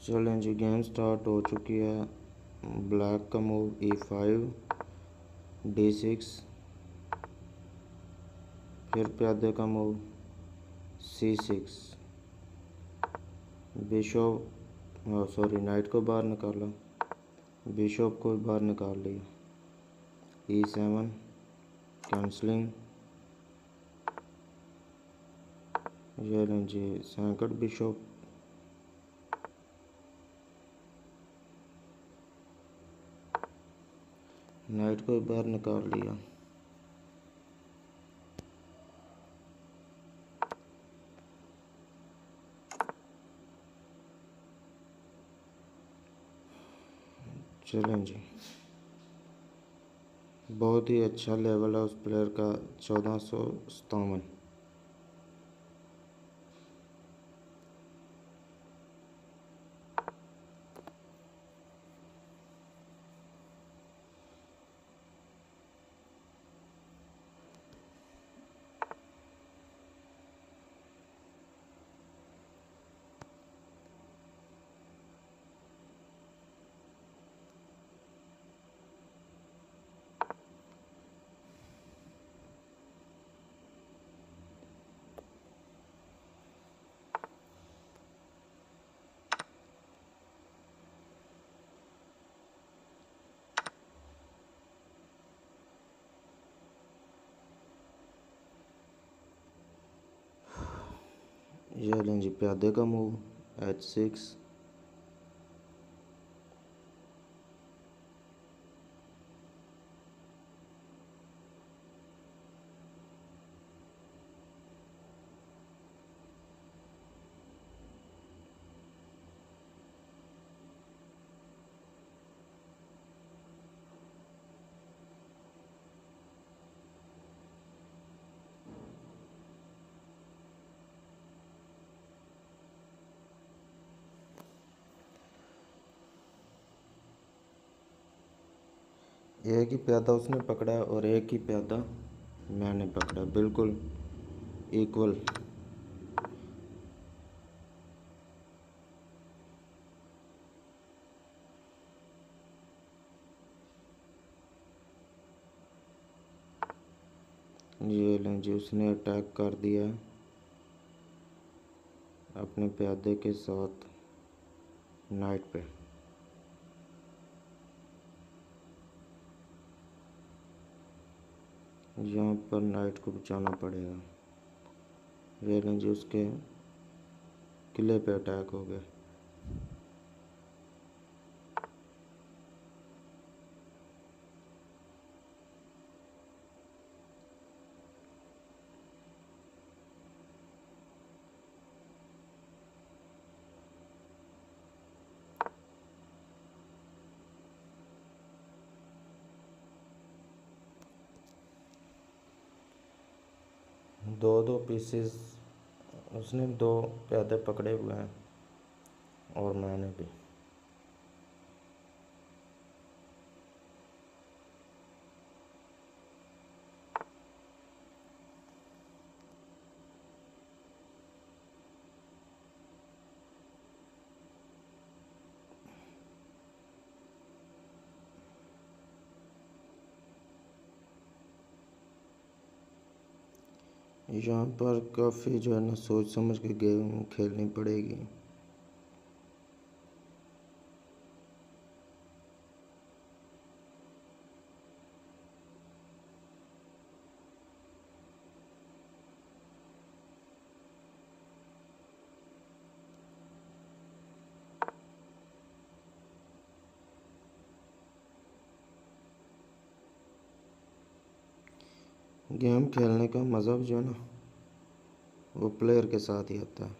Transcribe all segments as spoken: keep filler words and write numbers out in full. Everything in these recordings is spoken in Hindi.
चलें जी, गेम स्टार्ट हो चुकी है। ब्लैक का move E five, D six, फिर प्यादे का move C six, bishop sorry knight को बाहर निकाला, बिशॉप को बाहर निकाल लिया, ई सेवन कैंसलिंग, ये लें जी सैकड़ बिशॉप, नाइट को बाहर निकाल लिया, चलें जी। बहुत ही अच्छा लेवल है उस प्लेयर का, चौदह सौ सतावन। ये लें जी प्यादे का मूव एच सिक्स, एक ही प्यादा उसने पकड़ा और एक ही प्यादा मैंने पकड़ा, बिल्कुल इक्वल। ये लें जी उसने अटैक कर दिया अपने प्यादे के साथ नाइट पे। यहाँ पर नाइट को बचाना पड़ेगा। ये लें जी उसके किले पे अटैक हो गया। दो दो पीसेस उसने दो प्यादे पकड़े हुए हैं और मैंने भी। यहाँ पर काफ़ी जो है ना सोच समझ के गेम खेलनी पड़ेगी। गेम खेलने का मज़ा जो है ना वो प्लेयर के साथ ही आता है।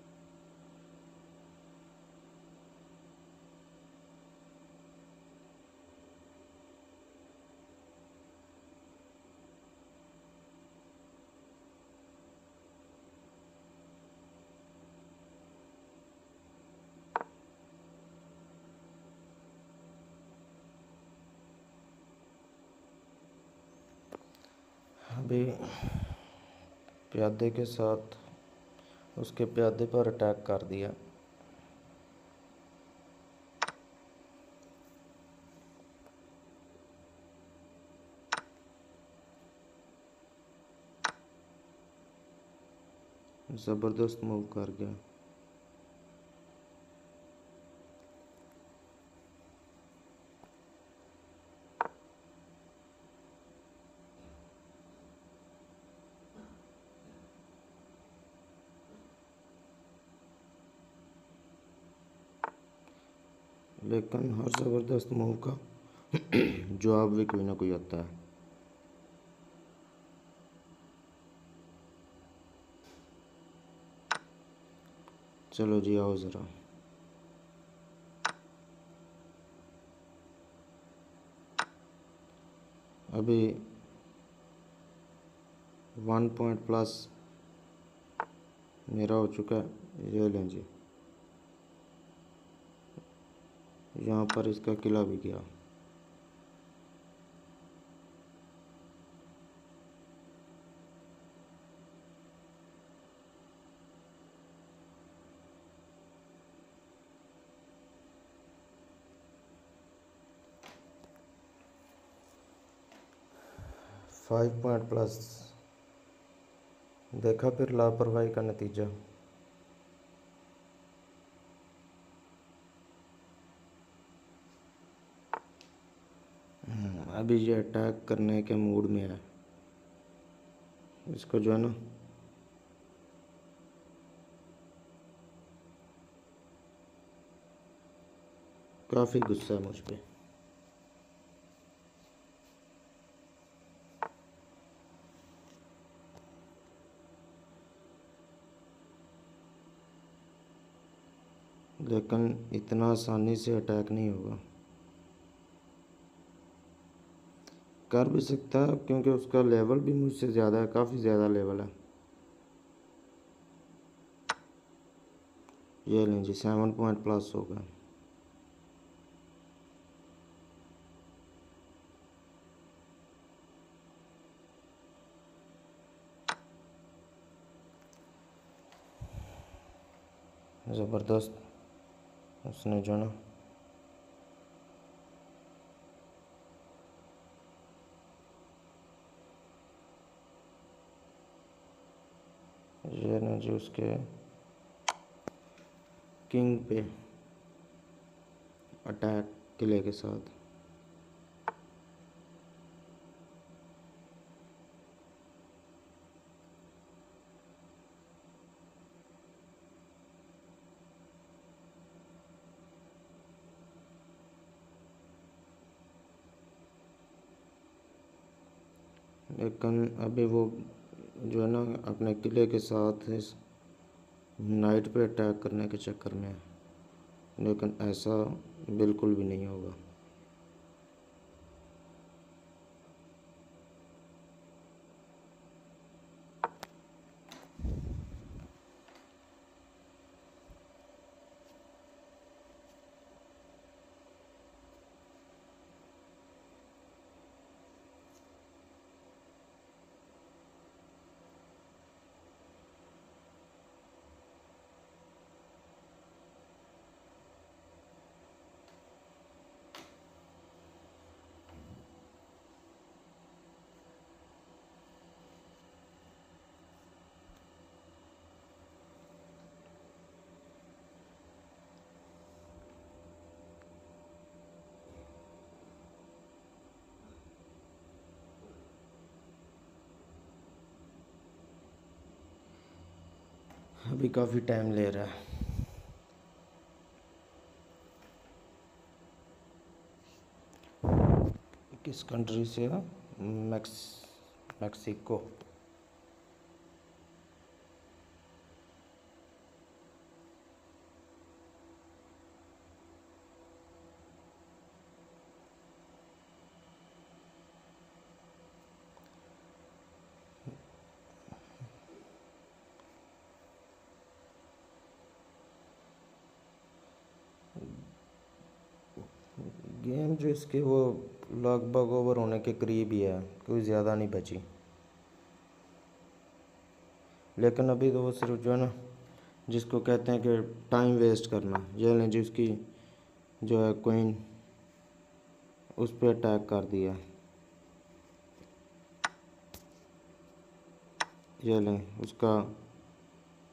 अभी प्यादे के साथ उसके प्यादे पर अटैक कर दिया। ज़बरदस्त मूव कर गया। लेकिन हर ज़बरदस्त मूव का जवाब भी कोई ना कोई आता है। चलो जी आओ ज़रा। अभी वन पॉइंट प्लस मेरा हो चुका है। ये लें जी, यहाँ पर इसका किला भी गया। फाइव पॉइंट प्लस, देखा फिर लापरवाही का नतीजा। अभी ये अटैक करने के मूड में है। इसको जो है ना काफ़ी गुस्सा है मुझ पे। लेकिन इतना आसानी से अटैक नहीं होगा। कर भी सकता है क्योंकि उसका लेवल भी मुझसे ज़्यादा है, काफ़ी ज़्यादा लेवल है। ये लें जी, सेवन पॉइंट प्लस हो गया। ज़बरदस्त उसने जो ना ये ना जी उसके किंग पे अटैक किले के साथ। लेकिन अभी वो जो है ना अपने किले के साथ इस नाइट पे अटैक करने के चक्कर में है। लेकिन ऐसा बिल्कुल भी नहीं होगा। अभी काफ़ी टाइम ले रहा है। किस कंट्री से है? Max Mexico. गेम जो इसके वो लगभग ओवर होने के करीब ही है, कोई ज़्यादा नहीं बची। लेकिन अभी तो वो सिर्फ जो है ना जिसको कहते हैं कि टाइम वेस्ट करना, ये लें जी उसकी जो है क्वीन उस पर अटैक कर दिया। ये लें उसका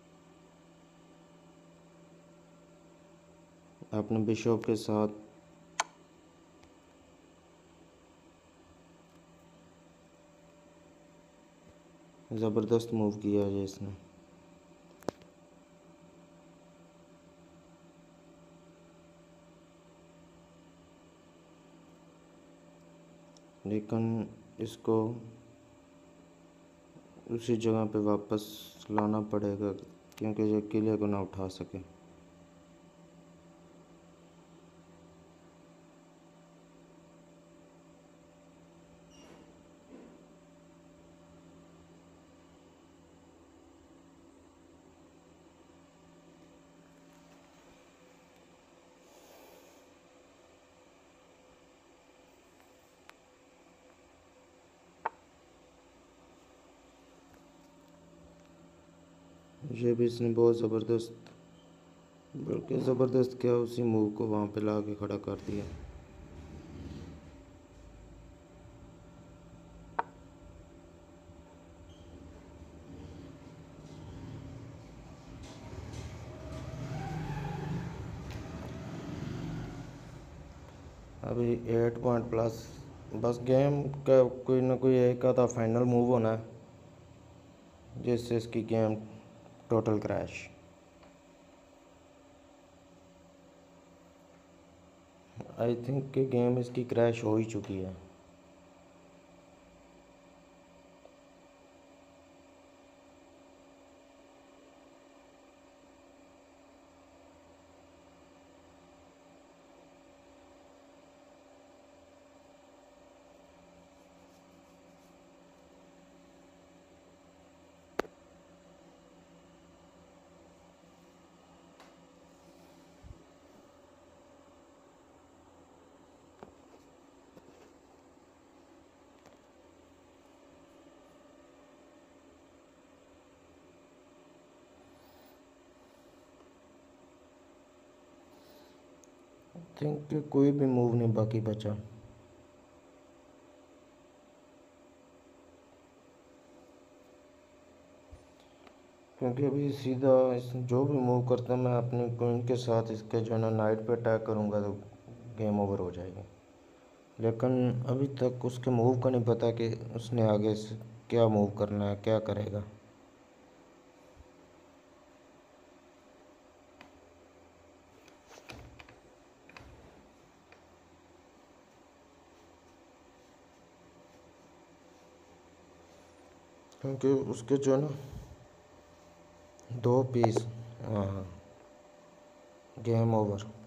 अपने बिशप के साथ ज़बरदस्त मूव किया है इसने। लेकिन इसको उसी जगह पे वापस लाना पड़ेगा क्योंकि ये किले को ना उठा सके। ये भी इसने बहुत ज़बरदस्त, बल्कि ज़बरदस्त क्या, उसी मूव को वहाँ पे ला के खड़ा कर दिया। अभी एट पॉइंट प्लस, बस गेम का कोई ना कोई एक आधा फाइनल मूव होना है जिससे इसकी game total crash. I think कि गेम इसकी क्रैश हो ही चुकी है। थिंक कि कोई भी मूव नहीं बाकी बचा, क्योंकि अभी सीधा इस जो भी मूव करता मैं अपनी क्वीन के साथ इसके जो है ना नाइट पे अटैक करूँगा तो गेम ओवर हो जाएगी। लेकिन अभी तक उसके मूव का नहीं पता कि उसने आगे से क्या मूव करना है, क्या करेगा। क्योंकि उसके जो है ना दो पीस, हाँ, गेम ओवर।